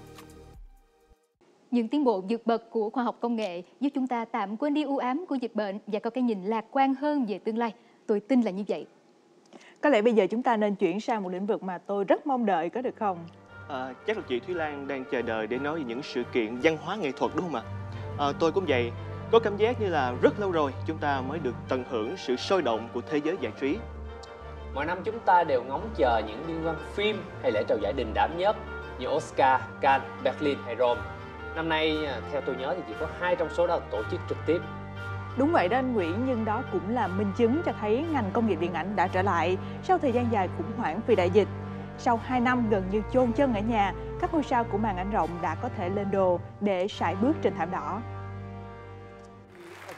Những tiến bộ vượt bậc của khoa học công nghệ giúp chúng ta tạm quên đi u ám của dịch bệnh và có cái nhìn lạc quan hơn về tương lai. Tôi tin là như vậy. Có lẽ bây giờ chúng ta nên chuyển sang một lĩnh vực mà tôi rất mong đợi, có được không? À, chắc là chị Thúy Lan đang chờ đợi để nói về những sự kiện văn hóa nghệ thuật đúng không ạ? À, tôi cũng vậy, có cảm giác như là rất lâu rồi chúng ta mới được tận hưởng sự sôi động của thế giới giải trí. Mỗi năm chúng ta đều ngóng chờ những liên hoan phim hay lễ trao giải đình đám nhất như Oscar, Cannes, Berlin hay Rome. Năm nay, theo tôi nhớ thì chỉ có hai trong số đó tổ chức trực tiếp. Đúng vậy đó anh Nguyễn, nhưng đó cũng là minh chứng cho thấy ngành công nghiệp điện ảnh đã trở lại sau thời gian dài khủng hoảng vì đại dịch. Sau hai năm gần như chôn chân ở nhà, các ngôi sao của màn ảnh rộng đã có thể lên đồ để sải bước trên thảm đỏ.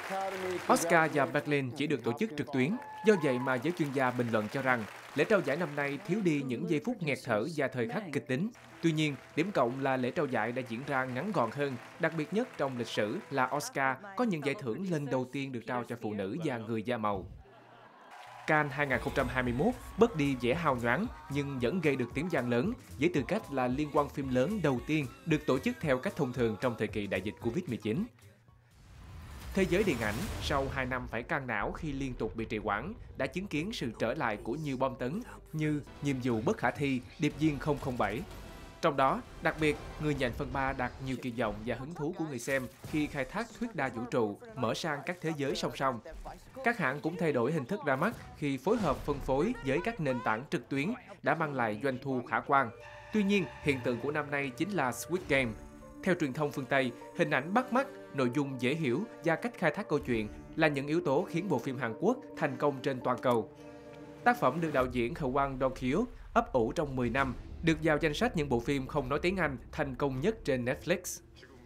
Oscar và Berlin chỉ được tổ chức trực tuyến, do vậy mà giới chuyên gia bình luận cho rằng lễ trao giải năm nay thiếu đi những giây phút nghẹt thở và thời khắc kịch tính. Tuy nhiên, điểm cộng là lễ trao giải đã diễn ra ngắn gọn hơn, đặc biệt nhất trong lịch sử là Oscar có những giải thưởng lần đầu tiên được trao cho phụ nữ và người da màu. Cannes hai không hai mốt bớt đi vẻ hào nhoáng nhưng vẫn gây được tiếng vang lớn với tư cách là liên hoan phim lớn đầu tiên được tổ chức theo cách thông thường trong thời kỳ đại dịch Covid mười chín. Thế giới điện ảnh, sau hai năm phải căng não khi liên tục bị trì hoãn, đã chứng kiến sự trở lại của nhiều bom tấn như Nhiệm vụ bất khả thi, Điệp viên không không bảy. Trong đó, đặc biệt, Người nhện phần ba đạt nhiều kỳ vọng và hứng thú của người xem khi khai thác thuyết đa vũ trụ, mở sang các thế giới song song. Các hãng cũng thay đổi hình thức ra mắt khi phối hợp phân phối với các nền tảng trực tuyến đã mang lại doanh thu khả quan. Tuy nhiên, hiện tượng của năm nay chính là Squid Game. Theo truyền thông phương Tây, hình ảnh bắt mắt, nội dung dễ hiểu và cách khai thác câu chuyện là những yếu tố khiến bộ phim Hàn Quốc thành công trên toàn cầu. Tác phẩm được đạo diễn Hwang Do-kyuk ấp ủ trong mười năm, được vào danh sách những bộ phim không nói tiếng Anh thành công nhất trên Netflix.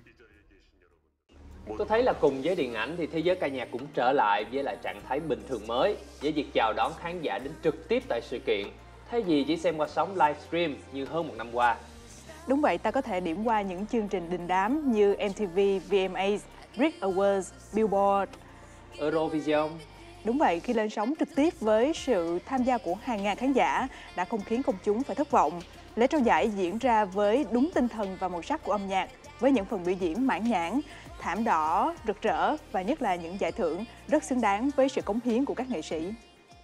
Tôi thấy là cùng với điện ảnh thì thế giới ca nhạc cũng trở lại với lại trạng thái bình thường mới, với việc chào đón khán giả đến trực tiếp tại sự kiện, thay vì chỉ xem qua sóng livestream như hơn một năm qua. Đúng vậy, ta có thể điểm qua những chương trình đình đám như em tê vê, vê em a, Brit Awards, Billboard, Eurovision. Đúng vậy, khi lên sóng trực tiếp với sự tham gia của hàng ngàn khán giả đã không khiến công chúng phải thất vọng. Lễ trao giải diễn ra với đúng tinh thần và màu sắc của âm nhạc, với những phần biểu diễn mãn nhãn, thảm đỏ, rực rỡ và nhất là những giải thưởng rất xứng đáng với sự cống hiến của các nghệ sĩ.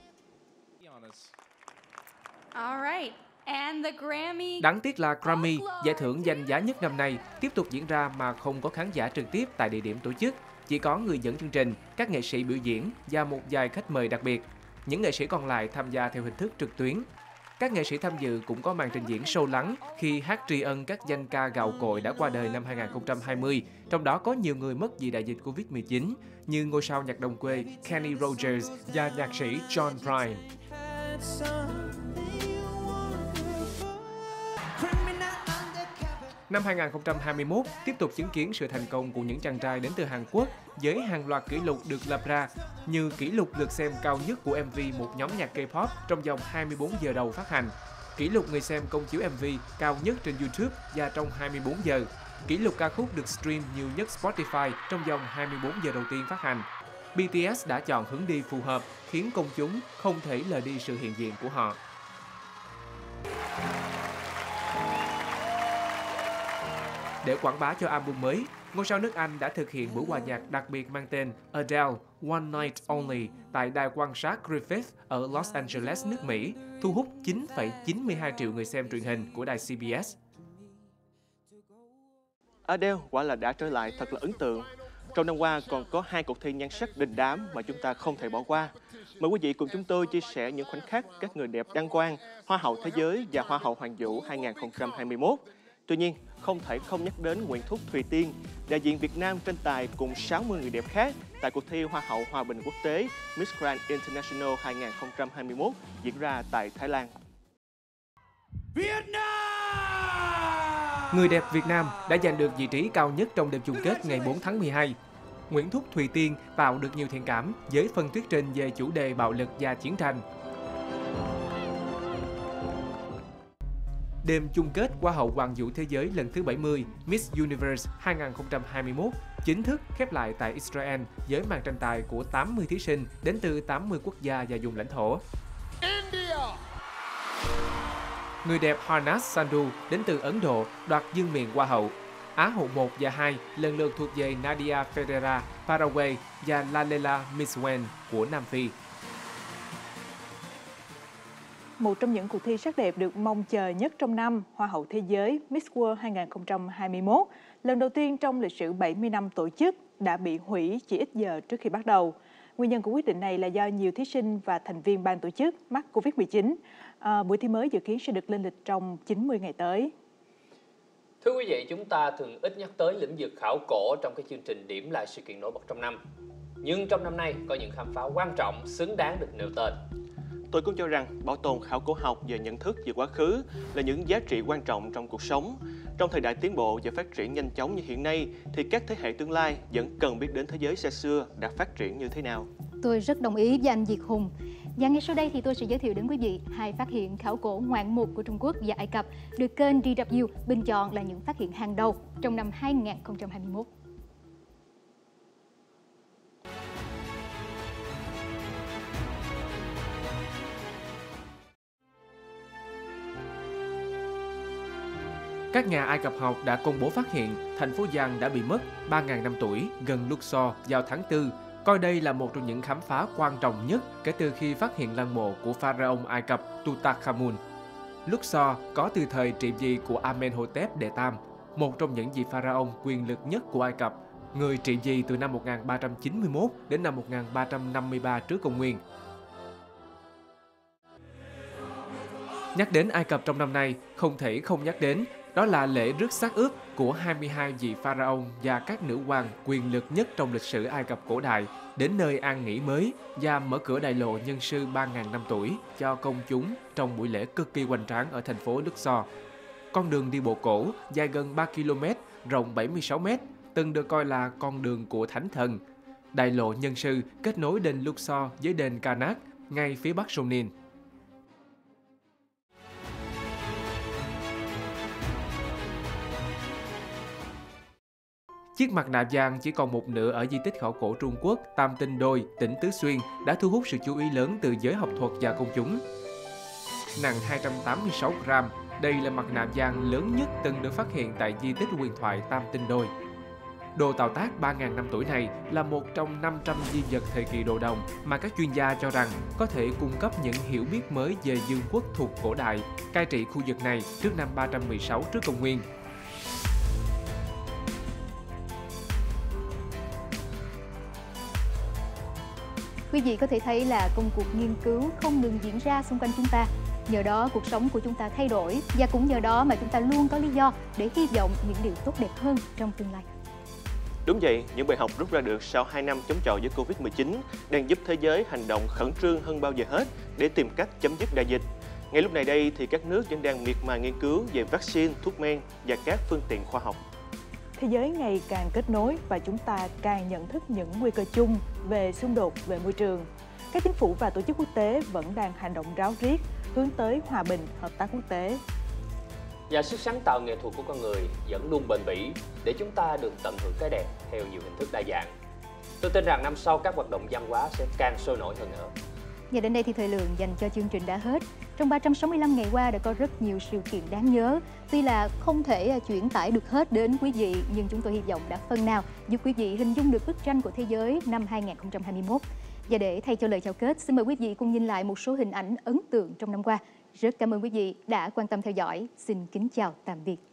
Đáng tiếc là Grammy, giải thưởng danh giá nhất năm nay, tiếp tục diễn ra mà không có khán giả trực tiếp tại địa điểm tổ chức. Chỉ có người dẫn chương trình, các nghệ sĩ biểu diễn và một vài khách mời đặc biệt. Những nghệ sĩ còn lại tham gia theo hình thức trực tuyến. Các nghệ sĩ tham dự cũng có màn trình diễn sâu lắng khi hát tri ân các danh ca gạo cội đã qua đời năm hai không hai không, trong đó có nhiều người mất vì đại dịch Covid mười chín, như ngôi sao nhạc đồng quê Kenny Rogers và nhạc sĩ John Prine. Năm hai không hai mốt tiếp tục chứng kiến sự thành công của những chàng trai đến từ Hàn Quốc với hàng loạt kỷ lục được lập ra, như kỷ lục lượt xem cao nhất của em vê một nhóm nhạc K-pop trong vòng hai mươi bốn giờ đầu phát hành, kỷ lục người xem công chiếu em vê cao nhất trên YouTube và trong hai mươi bốn giờ, kỷ lục ca khúc được stream nhiều nhất Spotify trong vòng hai mươi bốn giờ đầu tiên phát hành. bê tê ét đã chọn hướng đi phù hợp khiến công chúng không thể lờ đi sự hiện diện của họ. Để quảng bá cho album mới, ngôi sao nước Anh đã thực hiện buổi hòa nhạc đặc biệt mang tên Adele One Night Only tại đài quan sát Griffith ở Los Angeles, nước Mỹ, thu hút chín phẩy chín mươi hai triệu người xem truyền hình của đài xê bê ét. Adele quả là đã trở lại thật là ấn tượng. Trong năm qua còn có hai cuộc thi nhan sắc đình đám mà chúng ta không thể bỏ qua. Mời quý vị cùng chúng tôi chia sẻ những khoảnh khắc các người đẹp đăng quang, Hoa hậu Thế giới và Hoa hậu Hoàng vũ hai không hai mốt. Tuy nhiên, không thể không nhắc đến Nguyễn Thúc Thùy Tiên, đại diện Việt Nam tranh tài cùng sáu mươi người đẹp khác tại cuộc thi Hoa hậu Hòa bình quốc tế Miss Grand International hai không hai mốt diễn ra tại Thái Lan. Người đẹp Việt Nam đã giành được vị trí cao nhất trong đêm chung kết ngày bốn tháng mười hai. Nguyễn Thúc Thùy Tiên tạo được nhiều thiện cảm với phần thuyết trình về chủ đề bạo lực và chiến tranh. Đêm chung kết Hoa hậu Hoàng vũ Thế giới lần thứ bảy mươi Miss Universe hai không hai mốt chính thức khép lại tại Israel với màn tranh tài của tám mươi thí sinh đến từ tám mươi quốc gia và vùng lãnh thổ. India. Người đẹp Harnas Sandhu đến từ Ấn Độ đoạt vương miện Hoa hậu. Á hậu một và hai lần lượt thuộc về Nadia Ferreira, Paraguay và Lalela Miswen của Nam Phi. Một trong những cuộc thi sắc đẹp được mong chờ nhất trong năm, Hoa hậu Thế giới Miss World hai không hai mốt, lần đầu tiên trong lịch sử bảy mươi năm tổ chức, đã bị hủy chỉ ít giờ trước khi bắt đầu. Nguyên nhân của quyết định này là do nhiều thí sinh và thành viên ban tổ chức mắc Covid mười chín. À, buổi thi mới dự kiến sẽ được lên lịch trong chín mươi ngày tới. Thưa quý vị, chúng ta thường ít nhắc tới lĩnh vực khảo cổ trong cái chương trình điểm lại sự kiện nổi bật trong năm. Nhưng trong năm nay có những khám phá quan trọng xứng đáng được nêu tên. Tôi cũng cho rằng bảo tồn khảo cổ học và nhận thức về quá khứ là những giá trị quan trọng trong cuộc sống. Trong thời đại tiến bộ và phát triển nhanh chóng như hiện nay, thì các thế hệ tương lai vẫn cần biết đến thế giới xa xưa đã phát triển như thế nào. Tôi rất đồng ý với anh Việt Hùng. Và ngay sau đây thì tôi sẽ giới thiệu đến quý vị hai phát hiện khảo cổ ngoạn mục của Trung Quốc và Ai Cập được kênh đê vê bình chọn là những phát hiện hàng đầu trong năm hai nghìn không trăm hai mươi mốt. Các nhà Ai Cập học đã công bố phát hiện thành phố Giang đã bị mất ba nghìn năm tuổi gần Luxor vào tháng tư, coi đây là một trong những khám phá quan trọng nhất kể từ khi phát hiện lăng mộ của pharaoh Ai Cập Tutankhamun. Luxor có từ thời trị vì của Amenhotep đệ tam, một trong những vị pharaoh quyền lực nhất của Ai Cập, người trị vì từ năm một nghìn ba trăm chín mươi mốt đến năm một nghìn ba trăm năm mươi ba trước công nguyên. Nhắc đến Ai Cập trong năm nay, không thể không nhắc đến đó là lễ rước xác ướp của hai mươi hai vị pharaoh và các nữ hoàng quyền lực nhất trong lịch sử Ai Cập cổ đại đến nơi an nghỉ mới và mở cửa đại lộ nhân sư ba nghìn năm tuổi cho công chúng trong buổi lễ cực kỳ hoành tráng ở thành phố Luxor. Con đường đi bộ cổ dài gần ba ki lô mét, rộng bảy mươi sáu mét, từng được coi là con đường của thánh thần. Đại lộ nhân sư kết nối đền Luxor với đền Karnak ngay phía bắc sông Nin. Chiếc mặt nạ vàng chỉ còn một nửa ở di tích khảo cổ Trung Quốc Tam Tinh Đôi, tỉnh Tứ Xuyên đã thu hút sự chú ý lớn từ giới học thuật và công chúng. Nặng hai trăm tám mươi sáu gram, đây là mặt nạ vàng lớn nhất từng được phát hiện tại di tích huyền thoại Tam Tinh Đôi. Đồ tạo tác ba nghìn năm tuổi này là một trong năm trăm di vật thời kỳ đồ đồng mà các chuyên gia cho rằng có thể cung cấp những hiểu biết mới về vương quốc thuộc cổ đại, cai trị khu vực này trước năm ba trăm mười sáu trước công nguyên. Quý vị có thể thấy là công cuộc nghiên cứu không ngừng diễn ra xung quanh chúng ta. Nhờ đó cuộc sống của chúng ta thay đổi và cũng nhờ đó mà chúng ta luôn có lý do để hy vọng những điều tốt đẹp hơn trong tương lai. Đúng vậy, những bài học rút ra được sau hai năm chống chọi với Covid mười chín đang giúp thế giới hành động khẩn trương hơn bao giờ hết để tìm cách chấm dứt đại dịch. Ngay lúc này đây thì các nước vẫn đang miệt mài nghiên cứu về vaccine, thuốc men và các phương tiện khoa học. Thế giới ngày càng kết nối và chúng ta càng nhận thức những nguy cơ chung về xung đột về môi trường. Các chính phủ và tổ chức quốc tế vẫn đang hành động ráo riết hướng tới hòa bình, hợp tác quốc tế. Và sức sáng tạo nghệ thuật của con người vẫn luôn bền bỉ để chúng ta được tận hưởng cái đẹp theo nhiều hình thức đa dạng. Tôi tin rằng năm sau các hoạt động văn hóa sẽ càng sôi nổi hơn nữa. Và đến đây thì thời lượng dành cho chương trình đã hết. Trong ba trăm sáu mươi lăm ngày qua đã có rất nhiều sự kiện đáng nhớ. Tuy là không thể chuyển tải được hết đến quý vị, nhưng chúng tôi hy vọng đã phần nào giúp quý vị hình dung được bức tranh của thế giới năm hai nghìn không trăm hai mươi mốt. Và để thay cho lời chào kết, xin mời quý vị cùng nhìn lại một số hình ảnh ấn tượng trong năm qua. Rất cảm ơn quý vị đã quan tâm theo dõi. Xin kính chào tạm biệt.